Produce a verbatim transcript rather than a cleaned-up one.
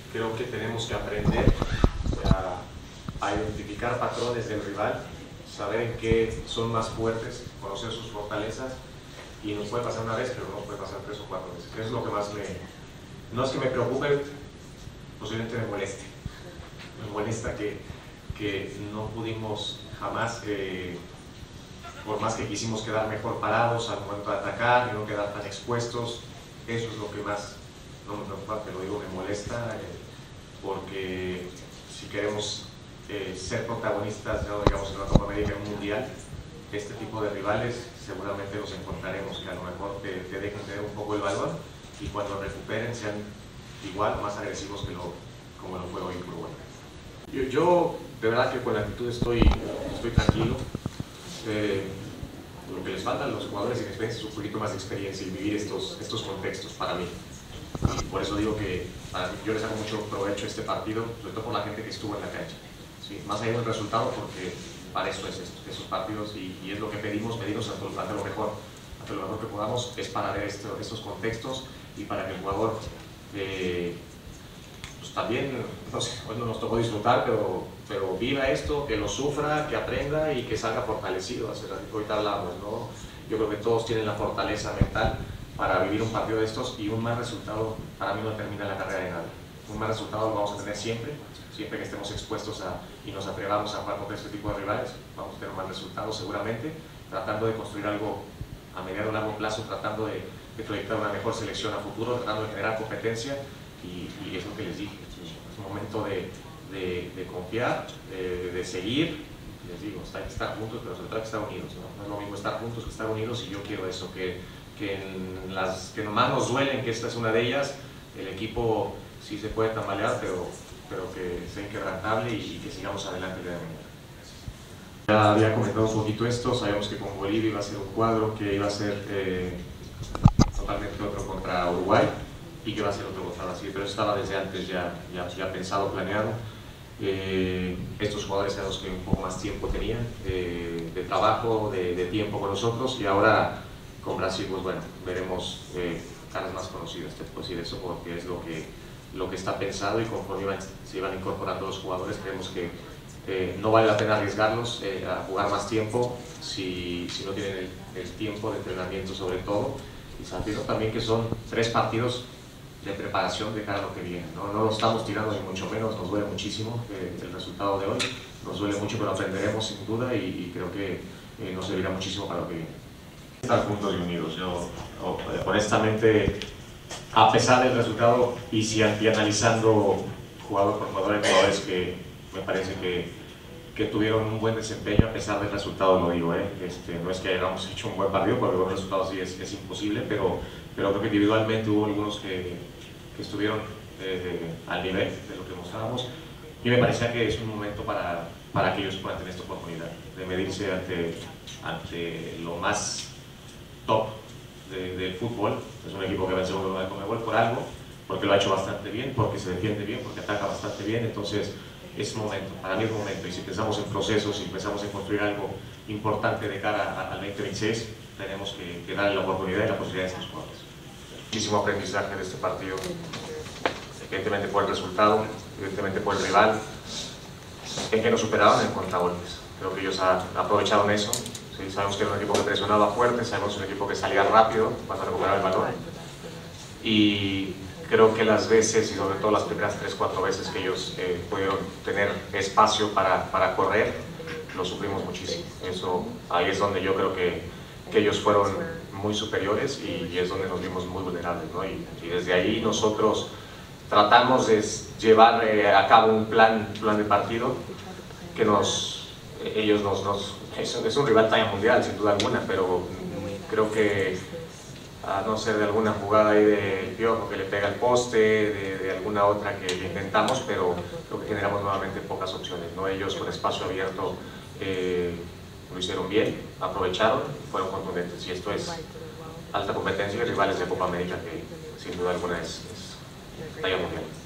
creo que tenemos que aprender a, a identificar patrones del rival, saber en qué son más fuertes, conocer sus fortalezas, y nos puede pasar una vez, pero no puede pasar tres o cuatro veces. Eso es lo que más me... No es que me preocupe, posiblemente me moleste. Me molesta que, que no pudimos jamás, eh, por más que quisimos quedar mejor parados al momento de atacar y no quedar tan expuestos. Eso es lo que más, no me preocupa, pero digo, me molesta, eh, porque si queremos eh, ser protagonistas, ¿no? digamos, en la Copa América, en un mundial, este tipo de rivales seguramente los encontraremos, que a lo mejor te, te dejen tener un poco el balón y cuando recuperen sean igual o más agresivos que lo, como lo fue hoy en Uruguay. Yo, yo de verdad que con la actitud estoy, estoy tranquilo. Eh, lo que les falta a los jugadores sin experiencia es un poquito más de experiencia y vivir estos, estos contextos para mí. Y por eso digo que para mí, yo les saco mucho provecho a este partido, sobre todo por la gente que estuvo en la cancha. ¿Sí? Más allá del resultado, porque para eso es esto, esos partidos, y, y es lo que pedimos, pedimos ante lo mejor, ante lo mejor que podamos, es para ver esto, estos contextos y para que el jugador eh, pues también, no sé, hoy no nos tocó disfrutar, pero, pero viva esto, que lo sufra, que aprenda y que salga fortalecido. Hace ratito ahorita hablamos, ¿no? Yo creo que todos tienen la fortaleza mental para vivir un partido de estos, y un mal resultado para mí no termina la carrera de nadie. Un mal resultado lo vamos a tener siempre, siempre que estemos expuestos a, y nos atrevamos a jugar contra este tipo de rivales, vamos a tener un mal resultado seguramente, tratando de construir algo a mediano o largo plazo, tratando de, de proyectar una mejor selección a futuro, tratando de generar competencia, y, y es lo que les dije, es un momento de, de, de confiar, de, de seguir. Les digo, hay que estar juntos, pero sobre todo hay que estar unidos, ¿no? No es lo mismo estar juntos que estar unidos, y yo quiero eso, que, que, en las que nomás nos duelen, que esta es una de ellas, el equipo sí se puede tambalear, pero, pero que sea inquebrantable y, y que sigamos adelante el día de mañana. Ya había comentado un poquito esto, sabemos que con Bolivia iba a ser un cuadro, que iba a ser eh, totalmente otro contra Uruguay y que iba a ser otro contra Brasil, pero eso estaba desde antes ya, ya, ya pensado, planeado. Eh, estos jugadores eran los que un poco más tiempo tenían eh, de trabajo, de, de tiempo con nosotros, y ahora con Brasil, pues bueno, veremos eh, caras más conocidas, te puedo decir eso, porque es lo que, lo que está pensado, y conforme iban, se iban incorporando los jugadores, creemos que eh, no vale la pena arriesgarlos eh, a jugar más tiempo si, si no tienen el, el tiempo de entrenamiento sobre todo, y sabiendo también que son tres partidos de preparación de cara a lo que viene, ¿no? No lo estamos tirando ni mucho menos, nos duele muchísimo eh, el resultado de hoy, nos duele mucho, pero aprenderemos sin duda, y, y creo que eh, nos servirá muchísimo para lo que viene. Estar juntos y unidos, yo honestamente, a pesar del resultado, y, si, y analizando jugador por jugador, hay jugadores que me parece que, que tuvieron un buen desempeño a pesar del resultado, lo digo, ¿eh? este, no es que hayamos hecho un buen partido, porque un resultado así es, es imposible, pero, pero creo que individualmente hubo algunos que, que estuvieron eh, al nivel de lo que mostrábamos, y me parecía que es un momento para, para que ellos puedan tener esta oportunidad de medirse ante, ante lo más top de, del fútbol. Es un equipo que va en segundo lugar de Conmebol por algo, porque lo ha hecho bastante bien, porque se defiende bien, porque ataca bastante bien. Entonces es momento, para mí es momento, y si pensamos en procesos, si pensamos en construir algo importante de cara al veinte veintiséis, tenemos que, que darle la oportunidad y la posibilidad a estos jugadores. Muchísimo aprendizaje de este partido, evidentemente por el resultado, evidentemente por el rival, en que nos superaban en contragolpes. Creo que ellos han aprovechado eso. Sí, sabemos que era un equipo que presionaba fuerte, sabemos que era un equipo que salía rápido cuando recuperaba el balón, y creo que las veces, y sobre todo las primeras tres cuatro veces que ellos eh, pudieron tener espacio para, para correr, lo sufrimos muchísimo. Eso, ahí es donde yo creo que, que ellos fueron muy superiores, y, y es donde nos vimos muy vulnerables, ¿no? y, y desde ahí nosotros tratamos de llevar eh, a cabo un plan, plan de partido que nos, ellos nos, nos es, es un rival talla mundial sin duda alguna, pero creo que a no ser de alguna jugada ahí del Piojo que le pega el poste, de, de alguna otra que intentamos, pero creo que generamos nuevamente pocas opciones, ¿no? Ellos con espacio abierto eh, lo hicieron bien, aprovecharon, fueron contundentes, y esto es alta competencia y rivales de Copa América que sin duda alguna es, es talla mundial.